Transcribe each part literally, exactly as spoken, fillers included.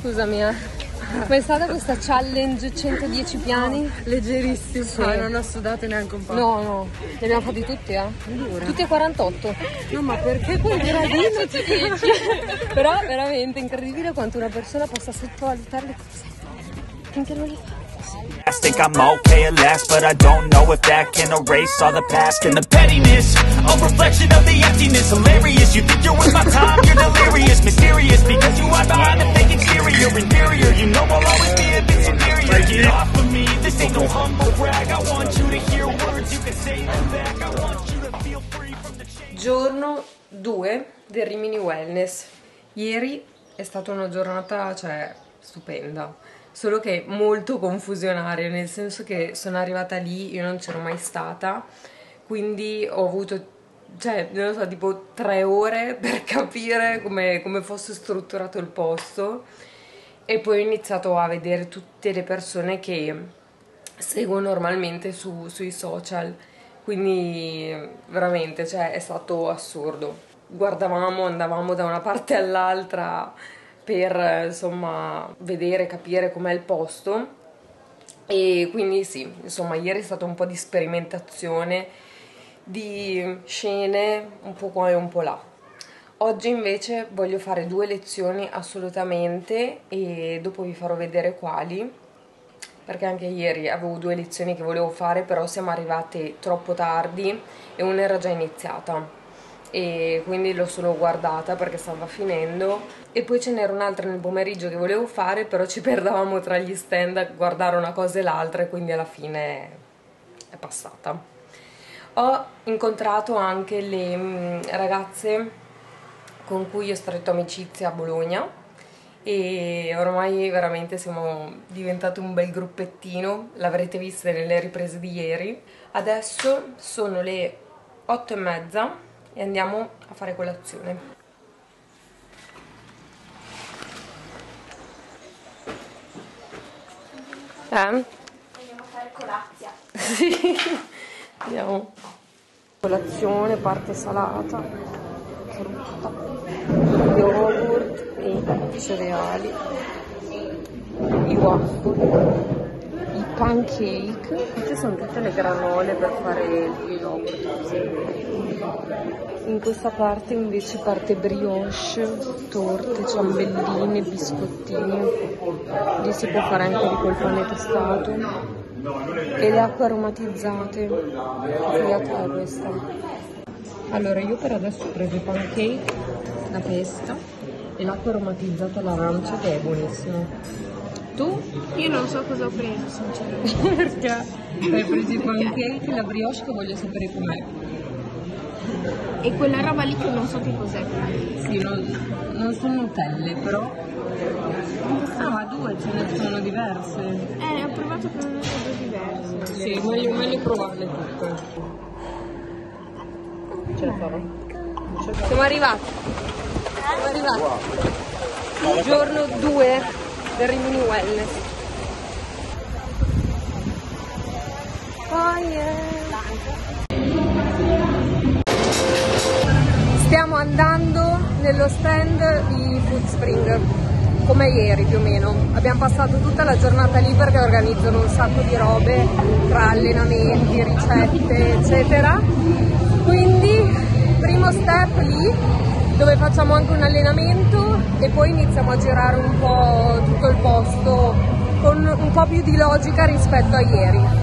Scusami, eh. Com'è stata questa challenge centodieci piani? Leggerissimo. Sì. Ah, non ho sudato neanche un po'. No, no, li abbiamo fatti tutti, eh? Dura. Tutti a quarantotto. No, ma perché quel gradino ti dici? Però veramente incredibile quanto una persona possa sottovalutare le cose finché non le fa. I think I'm okay at last, but I don't know if that can erase all the past and the pettiness, a reflection of the emptiness. Hilarious, you think you're worth my time, you're delirious, mysterious, because you hide behind the fake exterior. Inferior, you know I'll always be a bit superior. Get off of me, this ain't no humble brag. I want you to hear words, you can say them back. I want you to feel free from the chains. Giorno due del Rimini Wellness. Ieri è stata una giornata, cioè, stupenda. Solo che molto confusionaria, nel senso che sono arrivata lì, io non c'ero mai stata, quindi ho avuto, cioè, non lo so, tipo tre ore per capire come, come fosse strutturato il posto, e poi ho iniziato a vedere tutte le persone che seguo normalmente su, sui social, quindi veramente, cioè, è stato assurdo. Guardavamo, andavamo da una parte all'altra per, insomma, vedere, capire com'è il posto, e quindi sì, insomma, ieri è stato un po' di sperimentazione, di scene un po' qua e un po' là. Oggi invece voglio fare due lezioni assolutamente, e dopo vi farò vedere quali, perché anche ieri avevo due lezioni che volevo fare, però siamo arrivate troppo tardi e una era già iniziata, e quindi l'ho solo guardata perché stava finendo, e poi ce n'era un'altra nel pomeriggio che volevo fare, però ci perdavamo tra gli stand a guardare una cosa e l'altra, e quindi alla fine è passata. Ho incontrato anche le mh, ragazze con cui ho stretto amicizia a Bologna, e ormai veramente siamo diventati un bel gruppettino, l'avrete vista nelle riprese di ieri. Adesso sono le otto e mezza e andiamo a fare colazione. Eh? Andiamo a fare colazia. Sì, andiamo. Colazione, parte salata, frutta, yogurt e cereali, i waffle, i pancake. Queste sono tutte le granole per fare il yogurt. In questa parte invece parte brioche, torte, ciambelline, biscottini. Lì si può fare anche di quel pane tostato. E le acque aromatizzate. Che figata è questa? Allora, io per adesso ho preso i pancake, la pesta e l'acqua aromatizzata all'arancia, che è buonissima. Tu? Io non so cosa ho preso, sinceramente. Perché hai preso i pancake e la brioche, che voglio sapere com'è. E quella roba lì che non so che cos'è. Sì, non, non sono Nutelle, però. Ah, ma due ce ne sono diverse. Eh, ho provato con una cosa diversa. Sì, meglio, meglio provarle tutte. Ce la farò. Siamo arrivati. Siamo arrivati. Giorno due del Rimini Wellness. Oh yeah. Stiamo andando nello stand di Foodspring, come ieri più o meno. Abbiamo passato tutta la giornata lì perché organizzano un sacco di robe, tra allenamenti, ricette, eccetera. Quindi, primo step lì, dove facciamo anche un allenamento, e poi iniziamo a girare un po' tutto il posto con un po' più di logica rispetto a ieri.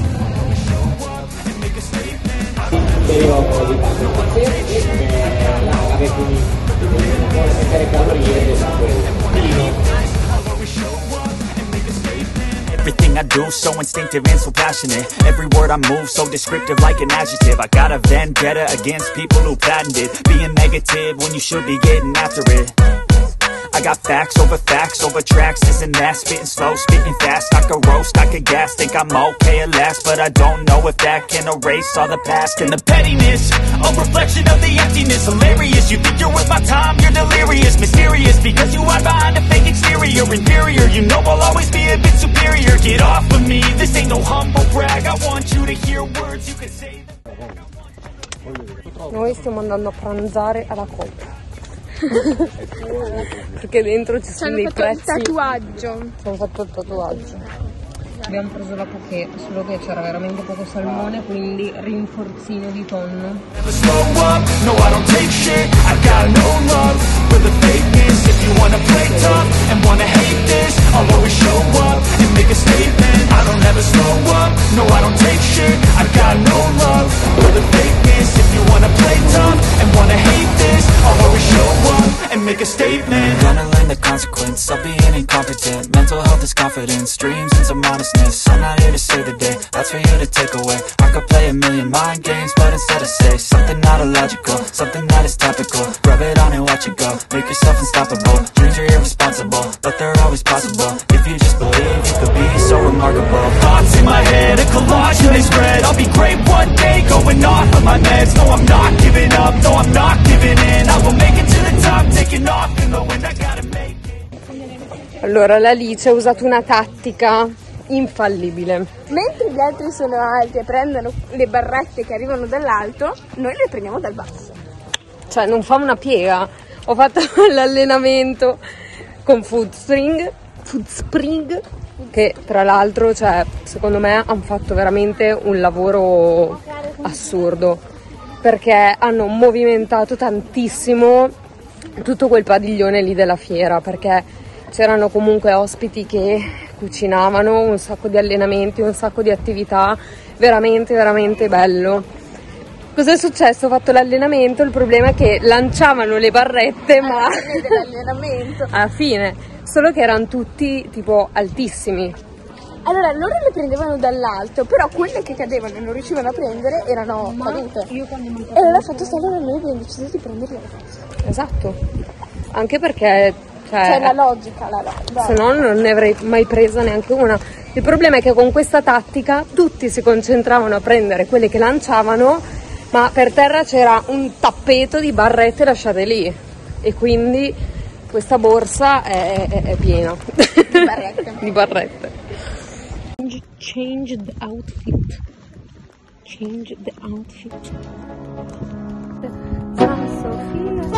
Everything I do so instinctive and so passionate. Every word I move so descriptive like an adjective. I got a vendetta against people who patented being negative when you should be getting after it. I got facts over facts over tracks, this and that. Spitting slow, spitting fast, I could roast, I could gas. Think I'm okay at last, but I don't know if that can erase all the past. And the pettiness, a reflection of the emptiness. Hilarious, you think you're worth my time, you're delirious. Mysterious, because you hide behind a fake exterior. Inferior, you know I'll always be a bit superior. Get off of me, this ain't no humble brag. I want you to hear words, you can say them. Noi stiamo andando a pranzare alla Coop. perché dentro ci sono dei prezzi. Il tatuaggio. Ci hanno fatto il tatuaggio. Abbiamo preso la poké, solo che c'era veramente poco salmone, quindi rinforzino di tonno. Slow up, no I don't take shit, I got no love for the fakeness. If you wanna play tough and wanna hate this, I'll always show up and make a statement. I don't ever slow up, no I don't take shit, I got no love for the fakeness. If you wanna play tough and wanna hate this, I'll always show up and make a statement. Gonna learn the consequence of being incompetent. Mental health is confidence, dreams and some honestness. I'm not here to save the day, that's for you to take away. I could play a million mind games, but instead I say something not illogical, something that is topical. Rub it on and watch it go, make yourself unstoppable. Dreams are irresponsible, but they're always possible. If you just believe, you could be so remarkable. Thoughts in my head, a collage and they spread. I'll be great one day, going off of my meds. No, I'm not giving up, no, I'm not giving in. I will make it to the top, taking off in the wind. I gotta make it. Allora, l'Alice ha usato una tattica infallibile. Mentre gli altri sono alti e prendono le barrette che arrivano dall'alto, noi le prendiamo dal basso. Cioè, non fa una piega. Ho fatto l'allenamento con Foodspring, Foodspring, che tra l'altro, cioè, secondo me hanno fatto veramente un lavoro assurdo, perché hanno movimentato tantissimo tutto quel padiglione lì della fiera, perché c'erano comunque ospiti che cucinavano, un sacco di allenamenti, un sacco di attività, veramente veramente bello. Cos'è successo? Ho fatto l'allenamento, il problema è che lanciavano le barrette, ma alla fine dell'allenamento. alla fine, solo che erano tutti tipo altissimi. Allora loro le prendevano dall'alto, però quelle che cadevano e non riuscivano a prendere erano cadute. E allora fatto stare noi abbiamo deciso di prenderle da basso. Esatto, anche perché Cioè, cioè, la logica, la logica. se no non ne avrei mai presa neanche una. Il problema è che con questa tattica tutti si concentravano a prendere quelle che lanciavano, ma per terra c'era un tappeto di barrette lasciate lì e quindi questa borsa è, è, è piena Di barrette. di barrette. Change the outfit. Change the outfit. Ciao Sofia.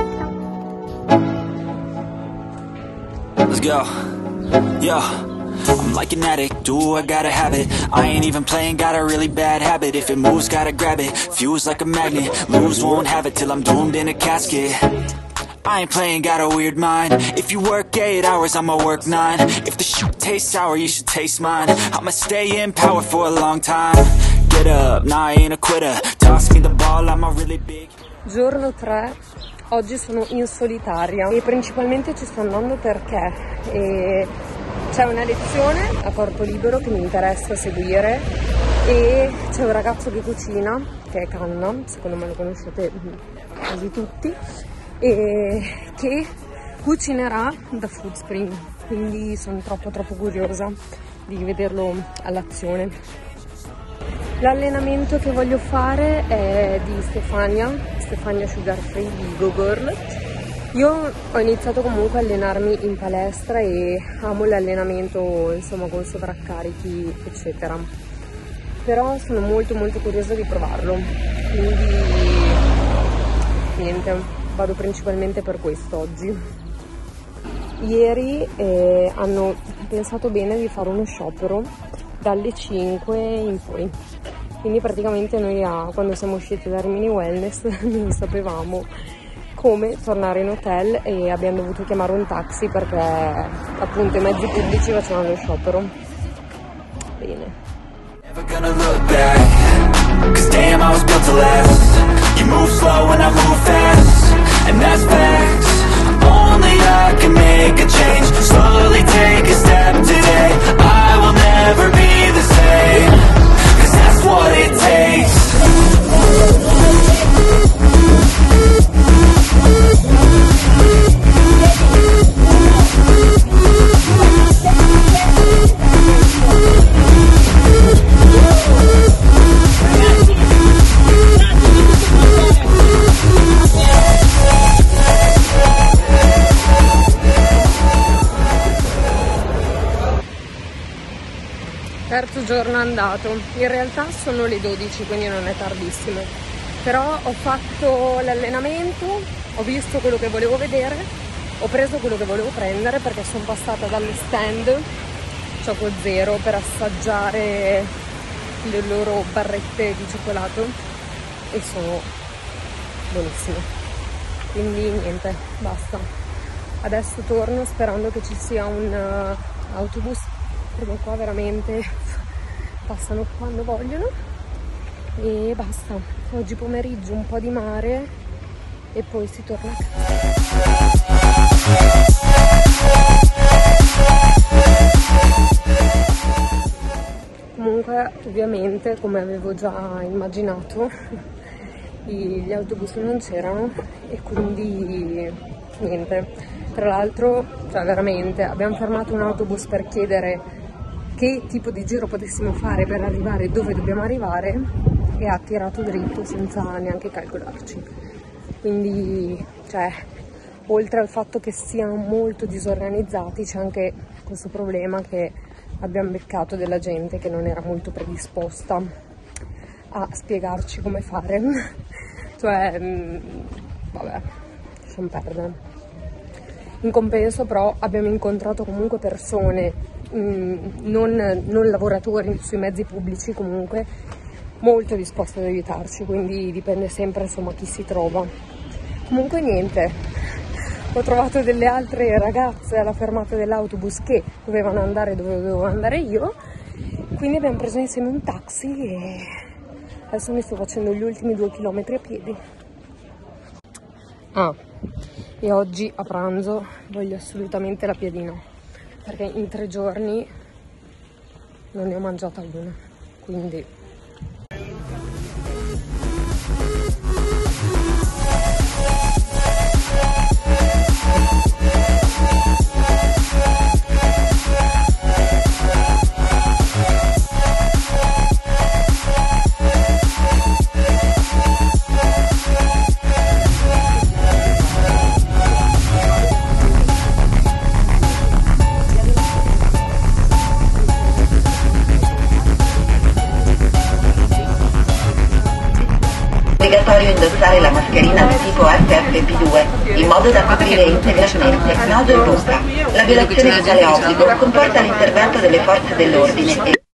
Let's go. Yo, I'm like an addict, do I gotta have it. I ain't even playing, got a really bad habit. If it moves, gotta grab it, fuse like a magnet. Lose, won't have it till I'm doomed in a casket. I ain't playing, got a weird mind. If you work eight hours, I'ma work nine. If the shit tastes sour, you should taste mine. I'ma stay in power for a long time. Get up, nah, I ain't a quitter. Toss me the ball, I'm a really big. Giorno tre, oggi sono in solitaria e principalmente ci sto andando perché eh, c'è una lezione a corpo libero che mi interessa seguire e c'è un ragazzo che cucina, che è Canna, secondo me lo conoscete quasi tutti, e che cucinerà da Foodspring, quindi sono troppo troppo curiosa di vederlo all'azione. L'allenamento che voglio fare è di Stefania, Stefania Sugar Free di Go Girl. Io ho iniziato comunque a allenarmi in palestra e amo l'allenamento, insomma, con sovraccarichi eccetera, però sono molto molto curiosa di provarlo, quindi niente, vado principalmente per questo oggi. Ieri eh, hanno pensato bene di fare uno sciopero dalle cinque in poi, quindi praticamente noi a, quando siamo usciti da Rimini Wellness non sapevamo come tornare in hotel e abbiamo dovuto chiamare un taxi perché appunto i mezzi pubblici facevano lo sciopero. Bene. Never gonna look back, 'cause damn I was built to last. You move slow and I move fast, and that's facts. Only I can make a change, slowly take a step today. I will never be the same, 'cause that's what it takes. Terzo giorno andato, in realtà sono le dodici quindi non è tardissimo, però ho fatto l'allenamento ho visto quello che volevo vedere, ho preso quello che volevo prendere perché sono passata dallo stand Cioco Zero per assaggiare le loro barrette di cioccolato e sono buonissime. Quindi niente, basta. Adesso torno sperando che ci sia un uh, autobus, perché qua veramente passano quando vogliono. E basta. Oggi pomeriggio un po' di mare e poi si torna a casa. Comunque, ovviamente, come avevo già immaginato, gli autobus non c'erano e quindi niente. Tra l'altro, cioè veramente, abbiamo fermato un autobus per chiedere che tipo di giro potessimo fare per arrivare dove dobbiamo arrivare e ha tirato dritto senza neanche calcolarci. Quindi, cioè, oltre al fatto che siano molto disorganizzati, c'è anche questo problema che abbiamo beccato della gente che non era molto predisposta a spiegarci come fare. Cioè, mh, vabbè, lasciamo perdere. In compenso però abbiamo incontrato comunque persone, mh, non, non lavoratori sui mezzi pubblici, comunque molto disposti ad aiutarci, quindi dipende sempre insomma chi si trova. Comunque niente, ho trovato delle altre ragazze alla fermata dell'autobus che dovevano andare dove dovevo andare io, quindi abbiamo preso insieme un taxi e adesso mi sto facendo gli ultimi due chilometri a piedi. Ah, e oggi a pranzo voglio assolutamente la piadina, perché in tre giorni non ne ho mangiata una, quindi... Obbligatorio indossare la mascherina del tipo F F P due in modo da coprire integralmente naso e bocca. La violazione di tale obbligo comporta l'intervento delle forze dell'ordine e